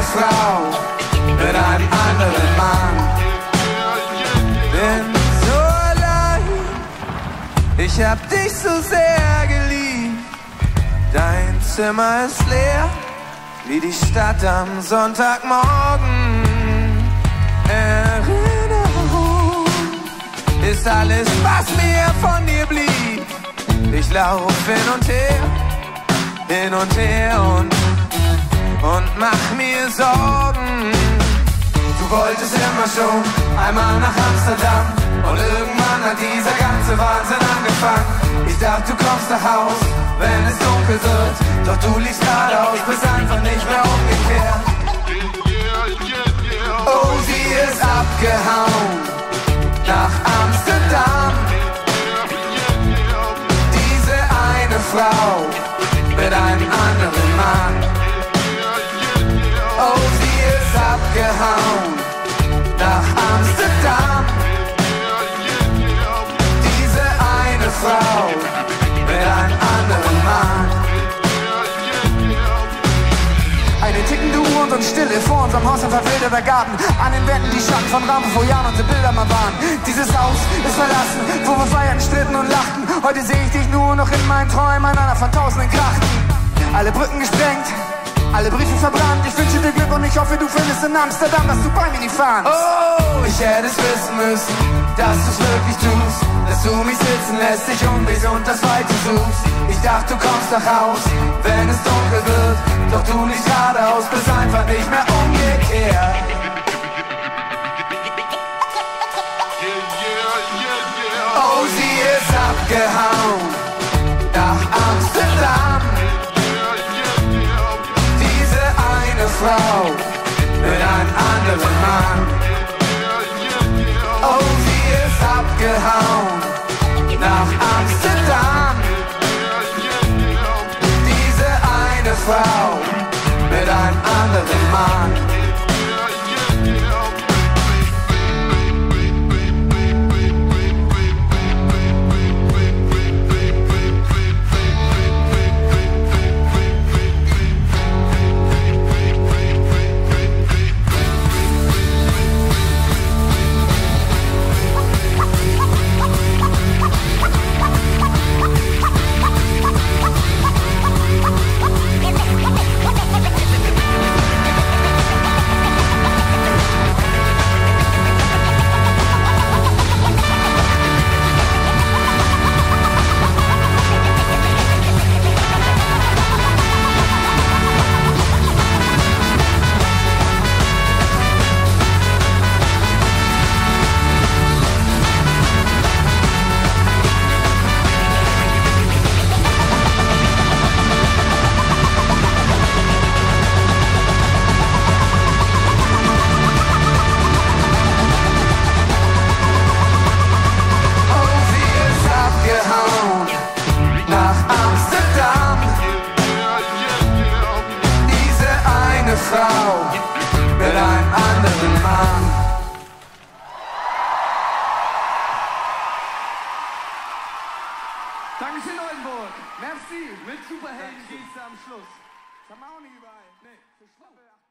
Frau mit einem anderen Mann. Bin so allein, ich hab dich so sehr geliebt. Dein Zimmer ist leer, wie die Stadt am Sonntagmorgen. Erinnerung ist alles, was mir von dir blieb. Ich lauf hin und her und mach mir Sorgen. Du wolltest immer schon einmal nach Amsterdam und irgendwann hat dieser ganze Wahnsinn angefangen. Ich dachte, du kommst nach Haus, wenn es dunkel wird, doch du liegst geradeaus, bist einfach nicht mehr umgekehrt. Oh, sie ist abgehauen nach Amsterdam. Diese eine Frau mit einem anderen Mann. Oh, sie ist abgehauen nach Amsterdam. Diese eine Frau mit einem anderen Mann. Eine tickende Uhr und Stille vor unserem Haus, ein verwilderter Garten. An den Wänden die Schatten von Rahmen, wo Jahren unsere Bilder mal waren. Dieses Haus ist verlassen, wo wir feierten, stritten und lachten. Heute sehe ich dich nur noch in meinen Träumen, an einer von tausenden Krachten. Alle Brücken gesprengt, alle Briefe verbrannt. Ich wünsche dir Glück und ich hoffe, du findest in Amsterdam, dass du bei mir nicht fahnst. Oh, ich hätte es wissen müssen, dass du es wirklich tust, dass du mich sitzen lässt, dich um mich und das Weite suchst. Ich dachte, du kommst nach Haus, wenn es dunkel wird, doch du nicht geradeaus, bist einfach nicht mehr umgekehrt. Oh, sie ist abgehauen nach Amsterdam. Diese eine Frau mit einem anderen Mann. Oh, sie ist abgehauen nach Amsterdam. Diese eine Frau mit einem anderen Mann. Frau mit einem anderen Mann. Dankeschön, Oldenburg. Merci. Mit Superhelden geht's am Schluss. Das haben wir auch nicht überall. Nee, für Schwabbel.